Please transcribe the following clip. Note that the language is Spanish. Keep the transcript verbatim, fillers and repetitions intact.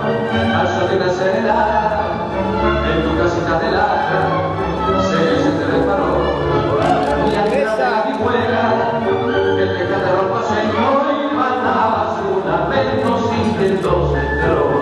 al sol de una acera, en tu casita de lata, se, se te reparó. Y al final de la vihuela, el que te ropa sueño y matabas un lamento sin que el dos entró.